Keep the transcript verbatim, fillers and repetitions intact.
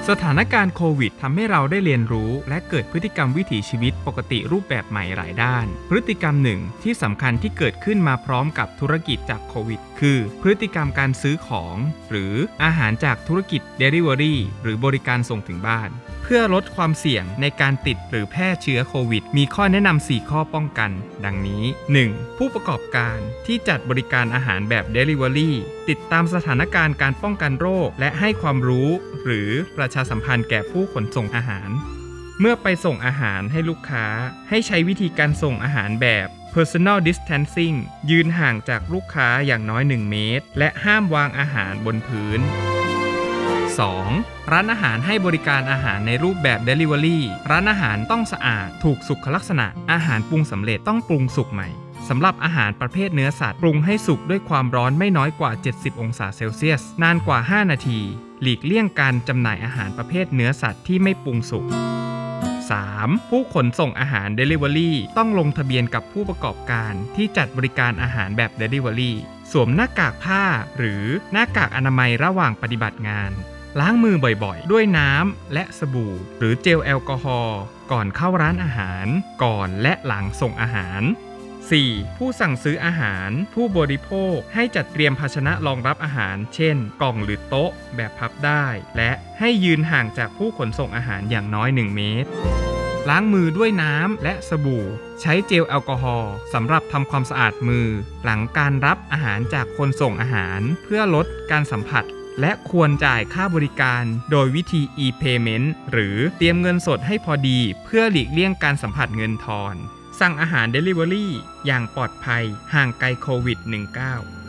สถานการณ์โควิดทำให้เราได้เรียนรู้และเกิดพฤติกรรมวิถีชีวิตปกติรูปแบบใหม่หลายด้านพฤติกรรมหนึ่งที่สำคัญที่เกิดขึ้นมาพร้อมกับธุรกิจจากโควิดคือพฤติกรรมการซื้อของหรืออาหารจากธุรกิจ Delivery หรือบริการส่งถึงบ้านเพื่อลดความเสี่ยงในการติดหรือแพร่เชื้อโควิดมีข้อแนะนำสี่ข้อป้องกันดังนี้ หนึ่ง ผู้ประกอบการที่จัดบริการอาหารแบบ Delivery ติดตามสถานการณ์การป้องกันโรคและให้ความรู้หรือประชาสัมพันธ์แก่ผู้ขนส่งอาหารเมื่อไปส่งอาหารให้ลูกค้าให้ใช้วิธีการส่งอาหารแบบ Personal Distancing ยืนห่างจากลูกค้าอย่างน้อยหนึ่งเมตรและห้ามวางอาหารบนพื้นสอง ร้านอาหารให้บริการอาหารในรูปแบบ Delivery ร้านอาหารต้องสะอาดถูกสุขลักษณะอาหารปรุงสำเร็จต้องปรุงสุกใหม่สำหรับอาหารประเภทเนื้อสัตว์ปรุงให้สุกด้วยความร้อนไม่น้อยกว่าเจ็ดสิบองศาเซลเซียสนานกว่าห้านาทีหลีกเลี่ยงการจำหน่ายอาหารประเภทเนื้อสัตว์ที่ไม่ปรุงสุก สาม ผู้ขนส่งอาหาร Delivery ต้องลงทะเบียนกับผู้ประกอบการที่จัดบริการอาหารแบบ Delivery สวมหน้ากากผ้าหรือหน้ากากอนามัยระหว่างปฏิบัติงานล้างมือบ่อยๆด้วยน้ำและสบู่หรือเจลแอลกอฮอล์ก่อนเข้าร้านอาหารก่อนและหลังส่งอาหาร สี่ ผู้สั่งซื้ออาหารผู้บริโภคให้จัดเตรียมภาชนะรองรับอาหารเช่นกล่องหรือโต๊ะแบบพับได้และให้ยืนห่างจากผู้ขนส่งอาหารอย่างน้อยหนึ่งเมตรล้างมือด้วยน้ำและสบู่ใช้เจลแอลกอฮอล์สำหรับทำความสะอาดมือหลังการรับอาหารจากคนส่งอาหารเพื่อลดการสัมผัสและควรจ่ายค่าบริการโดยวิธี e-payment หรือเตรียมเงินสดให้พอดีเพื่อหลีกเลี่ยงการสัมผัสเงินทอนสั่งอาหาร Delivery อย่างปลอดภัยห่างไกลโควิด สิบเก้า